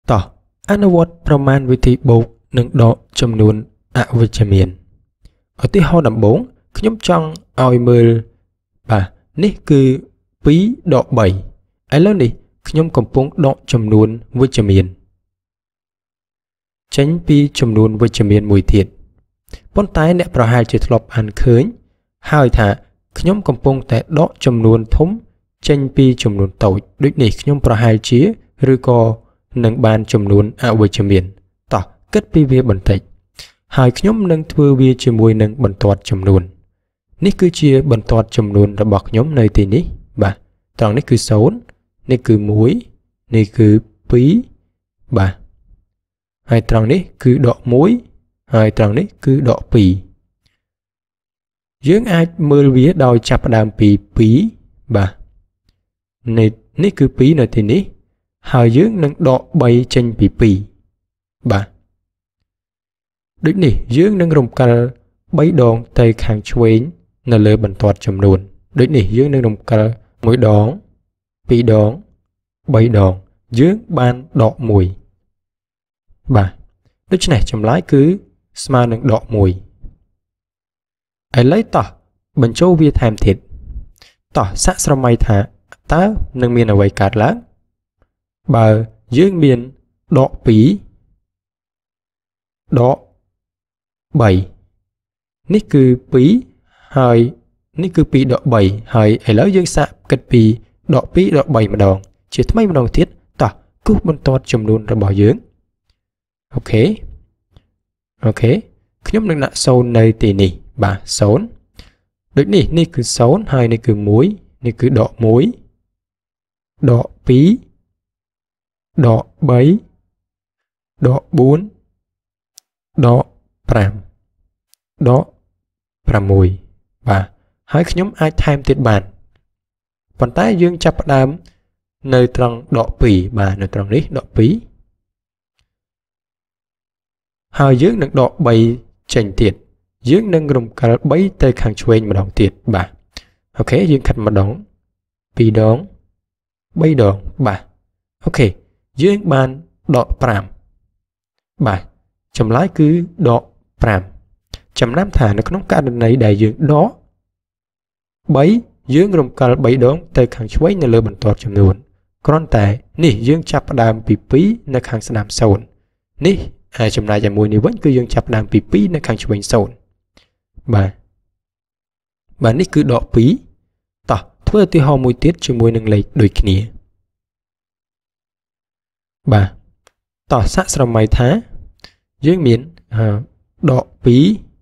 តោះអនុវត្តប្រមាណវិធីបូកនិងដកចំនួនអវិជ្ជមានឧទាហរណ៍ដំបូងខ្ញុំចង់ឲ្យមើលបាទនេះគឺ2ដក3ឥឡូវនេះខ្ញុំកំពុងដកចំនួនវិជ្ជមានចេញពីចំនួនវិជ្ជមានមួយទៀតប៉ុន្តែអ្នកប្រហែលជាធ្លាប់អានឃើញហើយថាខ្ញុំកំពុងតែដកចំនួនធំចេញពីចំនួនតូចដូចនេះខ្ញុំប្រហែលជាឬក៏នឹងបានចំនួនអវិជ្ជមានតោះគិតពីវាបន្តិចហើយខ្ញុំនឹងធ្វើវាជាមួយនឹងបន្ទាត់ចំនួននេះគឺជាបន្ទាត់ចំនួនរបស់ខ្ញុំនៅទីនេះបាទត្រង់នេះគឺ0នេះគឺ1នេះគឺ2បាទហើយត្រង់នេះគឺដក1ហើយត្រង់នេះគឺដក2យើងអាចមើលវាដោយចាប់ផ្ដើមពី2បាទនេះគឺ2នៅទីនេះហើយយើងនឹងដក3ចេញពី2បាទដូចនេះយើងនឹងរំកិល3ដងទៅខាងឆ្វេងនៅលើបន្ទាត់ចំនួនដូចនេះយើងនឹងរំកិល1ដង2ដង3ដងយើងបានដក1បាទដូច្នេះចម្លើយគឺស្មើនឹងដក1ឥឡូវតោះបញ្ចូលវាថែមទៀតតោះសាកស្រមៃថាតើនឹងមានអ្វីកើតឡើងបើយើងមានដក2ដក3នេះគឺ2ហើយនេះគឺ2ដក3ហើយឥឡូវយើងសាកគិតពីដក2ដក3ម្ដងជាថ្មីម្ដងទៀតតោះគូសបន្ទាត់ចំនួនរបស់យើងអូខេខ្ញុំនឹងដាក់0នៅទីនេះបាទ0ដូចនេះនេះគឺ0ហើយនេះគឺ1នេះគឺដក1ដក2ដក3ដក4ដក5ដក6បាទហើយខ្ញុំអាចថែមទៀតបានប៉ុន្តែយើងចាប់ផ្ដើមនៅត្រង់ដក2បាទនៅត្រង់នេះដក2ហើយយើងនឹងដក3ចេញទៀតយើងនឹងរំកិល3ទៅខាងឆ្វេងម្ដងទៀតបាទអូខេយើងខិតម្ដង2ដង3ដងបាទអូខេយើងបានដក5បាទចម្លើយគឺដក5ចំណាំថានៅក្នុងករណីដែលយើងដក3យើងរំកិល3ដងទៅខាងឆ្វេងនៅលើបន្ទាត់ចំនួនគ្រាន់តែនេះយើងចាប់ផ្ដើមពី2នៅខាងស្ដាំ0នេះហើយចំណែកឯមួយនេះវិញគឺយើងចាប់ផ្ដើមពី2នៅខាងឆ្វេង0បាទនេះគឺដក2តោះធ្វើឧទាហរណ៍មួយទៀតជាមួយនឹងលេខដូចគ្នាបាទតោះសាកស្រមៃថាយើងមានដក2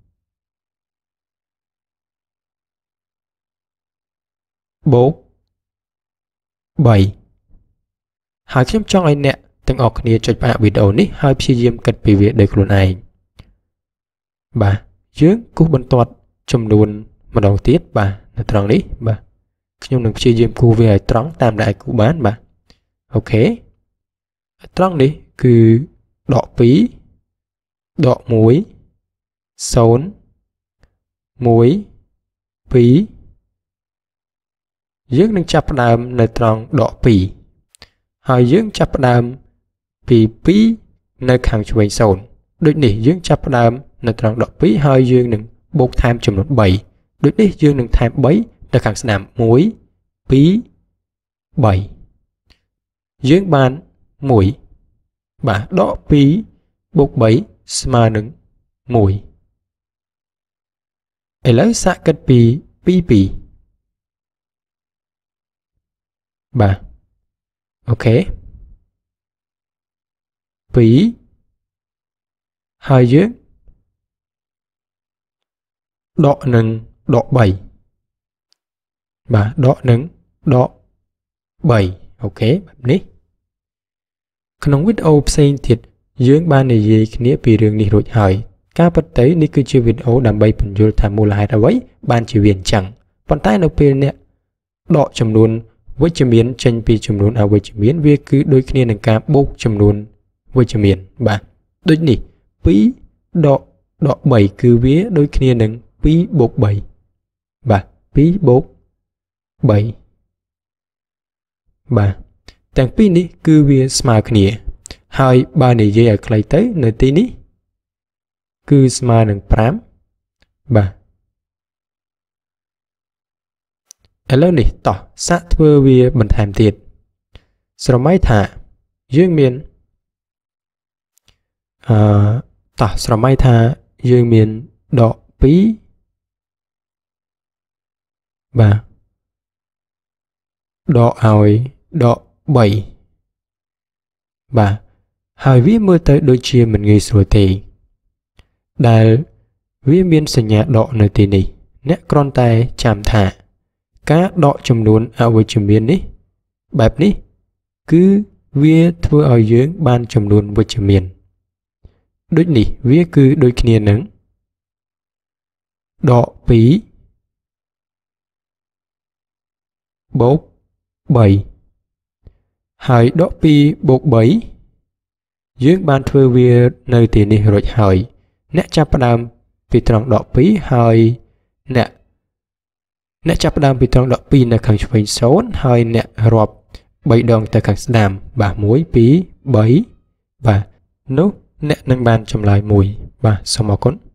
បូក3ហើយខ្ញុំចង់ឲ្យអ្នកទាំងអស់គ្នាចុចផ្អាកវីដេអូនេះហើយព្យាយាមគិតពីវាដោយខ្លួនឯងបាទយើងគូសបន្ទាត់ចំនួនម្ដងទៀតបាទនៅត្រង់នេះបាទខ្ញុំនឹងព្យាយាមគូសវាឲ្យត្រង់តាមដែលគូសបានបាទអូខេត្រង់នេះគឺដក2ដក1 0 1 2យើងនឹងចាប់ផ្ដើមនៅត្រង់ដក2ហើយយើងចាប់ផ្ដើមពី2នៅខាងឆ្វេង0ដូចនេះយើងចាប់ផ្ដើមនៅត្រង់ដក2ហើយយើងនឹងបូកថែមចំនួន3ដូចនេះយើងនឹងថែម3ទៅខាងស្ដាំ1 2 3យើងបាន1បាទដក2បូក3ស្មើនឹង1ឥឡូវសាកគិតពី2បាទអូខេ2ហើយយើងដកនឹងដក3បាទដកនឹងដក3អូខេបែបនេះក្នុងវីដេអូផ្សេងទៀតយើងបាននិយាយគ្នាពីរឿងនេះរួចហើយការពិតទៅនេះគឺជាវីដេអូដើម្បីពន្យល់ថាមូលហេតុអ្វីបានជាវាអញ្ចឹងប៉ុន្តែនៅពេលអ្នកដកចំនួនវិជ្ជមានចេញពីចំនួនអវិជ្ជមានវាគឺដូចគ្នានឹងការបូកចំនួនវិជ្ជមានបាទដូចនេះ2ដក3គឺវាដូចគ្នានឹង2បូក3បាទ2បូក3បាទទាំងពីរនេះគឺវាស្មើគ្នាហើយបើនិយាយឲ្យខ្លីទៅនៅទីនេះគឺស្មើនឹង5បាទឥឡូវនេះតោះសាកធ្វើវាបន្ថែមទៀតស្រមៃថាយើងមានតោះស្រមៃថាយើងមានដក2បាទដកឲ្យដក3បាទហើយវាមើលទៅដូចជាមិនងាយស្រួលទេដែលវាមានសញ្ញាដកនៅទីនេះអ្នកគ្រាន់តែចាំថាការដកចំនួនអវិជ្ជមាននេះបែបនេះគឺវាធ្វើឲ្យយើងបានចំនួនវិជ្ជមានដូចនេះវាគឺដូចគ្នានឹងដក2បូក3ហើយដក2បូក3យើងបានធ្វើវានៅទីនេះរួចហើយអ្នកចាប់ផ្ដើមពីត្រង់ដក2ហើយអ្នកចាប់ផ្ដើមពីត្រង់ដក2នៅខាងឆ្វេង0ហើយអ្នករាប់3ដងទៅខាងស្ដាំបាទ1 2 3បាទនោះអ្នកនឹងបានចម្លើយ1បាទសូមអរគុណ